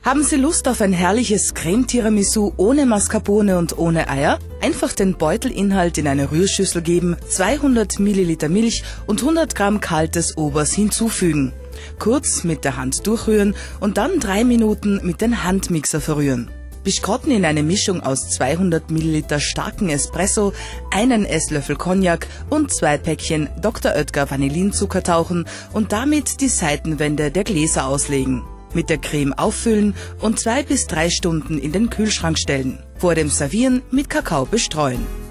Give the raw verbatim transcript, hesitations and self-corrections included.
Haben Sie Lust auf ein herrliches Creme-Tiramisu ohne Mascarpone und ohne Eier? Einfach den Beutelinhalt in eine Rührschüssel geben, zweihundert Milliliter Milch und hundert Gramm kaltes Obers hinzufügen. Kurz mit der Hand durchrühren und dann drei Minuten mit dem Handmixer verrühren. Biscotten in eine Mischung aus zweihundert Milliliter starken Espresso, einen Esslöffel Cognac und zwei Päckchen Doktor Oetker Vanillinzucker tauchen und damit die Seitenwände der Gläser auslegen. Mit der Creme auffüllen und zwei bis drei Stunden in den Kühlschrank stellen. Vor dem Servieren mit Kakao bestreuen.